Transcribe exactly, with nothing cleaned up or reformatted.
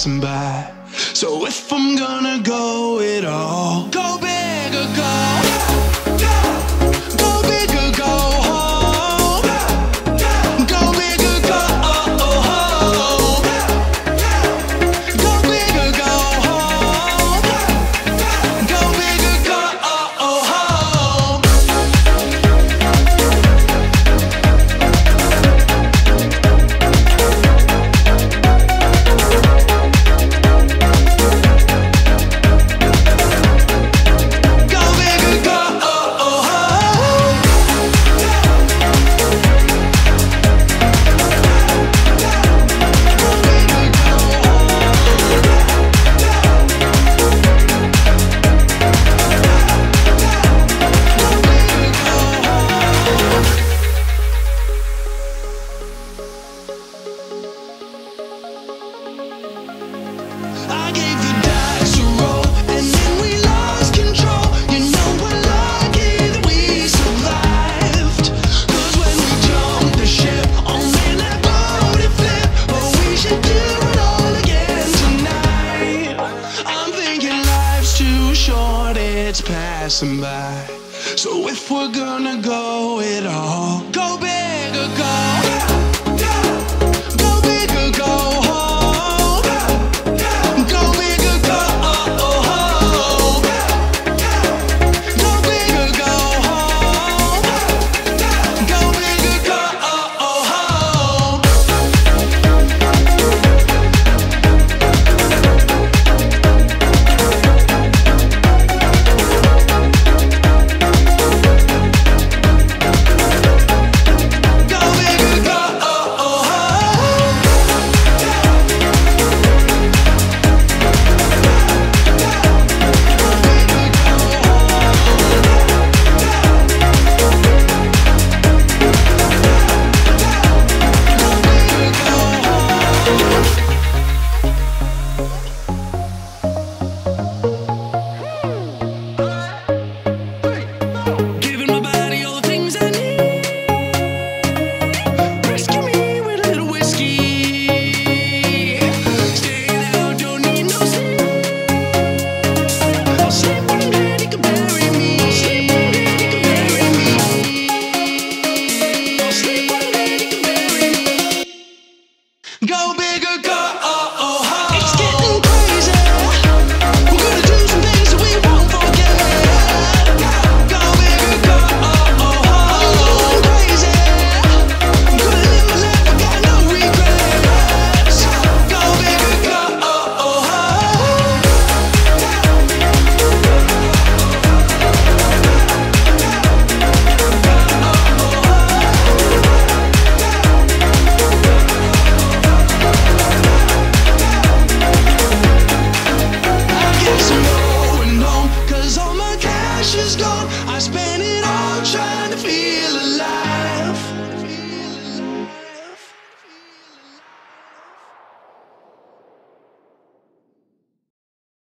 passing by. So if I'm gonna go it all, go big or go, go big or go home, go big or go home, go big or go home, go big or go home. I gave the dice a roll, and then we lost control. You know we're lucky that we survived. 'Cause when we jumped the ship, oh man, that boat it flipped. But we should do it all again tonight. I'm thinking life's too short, it's passing by. So if we're gonna go it all, go big or go, go big or go home, go big or go home, go big or go home, go big or go home. Go big or go giving my body all the things I need. Rescue me with a little whiskey. Staying out, don't need no sleep. I'll sleep when I'm dead, you can bury me. I'll sleep when I'm dead, you can bury me. I'll sleep when I'm dead, you can bury me. Go big or go home. It's getting crazy. We're gonna do some things that we won't forget. Go big or go home. Crazy. I'm gonna live my life, I got no regrets. Go big or go home. I guess I'm going home, 'cause all my cash is gone. I spent it